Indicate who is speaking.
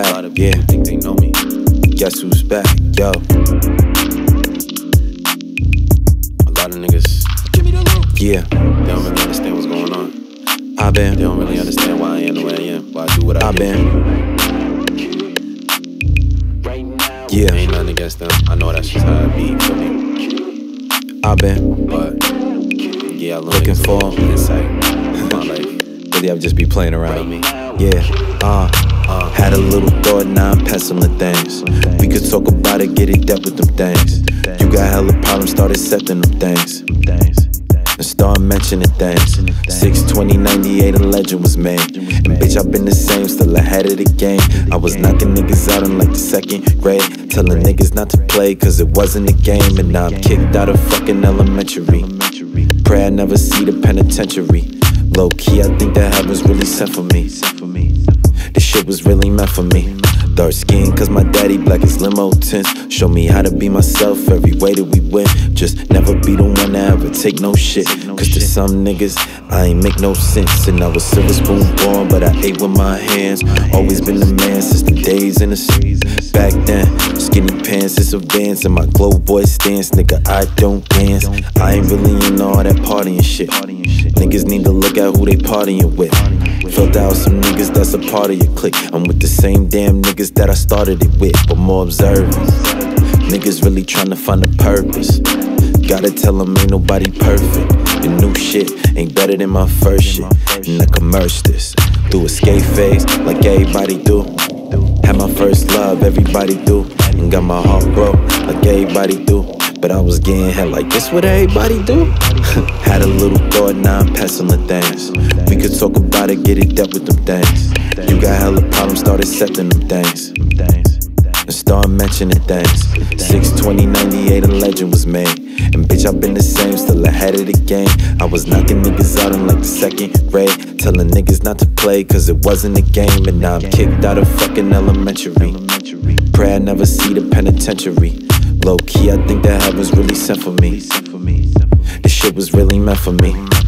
Speaker 1: back, yeah.
Speaker 2: Think they know me.
Speaker 1: Guess who's back, yo.
Speaker 2: A lot of niggas,
Speaker 1: Yeah,
Speaker 2: they don't really understand what's going on.
Speaker 1: I been,
Speaker 2: They don't really understand why I am the way I am, why I do what I
Speaker 1: I
Speaker 2: do.
Speaker 1: been. Yeah,
Speaker 2: Ain't nothing against them. I know that's just how it be, feel me?
Speaker 1: I been
Speaker 2: But yeah, I
Speaker 1: looking for
Speaker 2: insight in my life.
Speaker 1: really I just be playing
Speaker 2: Feel
Speaker 1: around.
Speaker 2: me?
Speaker 1: Yeah, had a little thought, now I'm penciling things. We could talk about it, get it depth with them things. You got hella problems, start accepting them things. And start mentioning things. 6/20/98, a legend was made. And bitch, I've been the same, still ahead of the game. I was knocking niggas out in like the 2nd grade, telling niggas not to play cause it wasn't a game. And now I'm kicked out of fucking elementary. Pray I never see the penitentiary. Low key, I think that heaven's really sent for me. This shit was really meant for me. Dark skin cause my daddy black as limo tints. Show me how to be myself every way that we went. Just never be the one to ever take no shit. Cause to some niggas, I ain't make no sense. And I was silver spoon born, but I ate with my hands. Always been the man since the days in the streets. Back then, skinny pants, it's a Vans. And my glow boy stance, nigga, I don't dance. I ain't really in all that partying shit. Niggas need to look at who they partying with. Filled out some niggas that's a part of your clique. I'm with the same damn niggas that I started it with, but more observant. Niggas really tryna find a purpose. Gotta tell them ain't nobody perfect. The new shit ain't better than my first shit. And I can merge this through a skate phase like everybody do. Had my first love, everybody do. And got my heart broke like everybody do. But I was getting hell like this what everybody do. Had a little thought, now I'm penciling things. We could talk about it, get it depth with them things. You got hella problems, start accepting them things. And start mentioning things. 6/20/98, a legend was made. And bitch, I've been the same, still ahead of the game. I was knocking niggas out in like the 2nd grade, telling niggas not to play cause it wasn't a game. And now I'm kicked out of fucking elementary. Pray I never see the penitentiary. Low key, I think that heaven's really sent for me. This shit was really meant for me.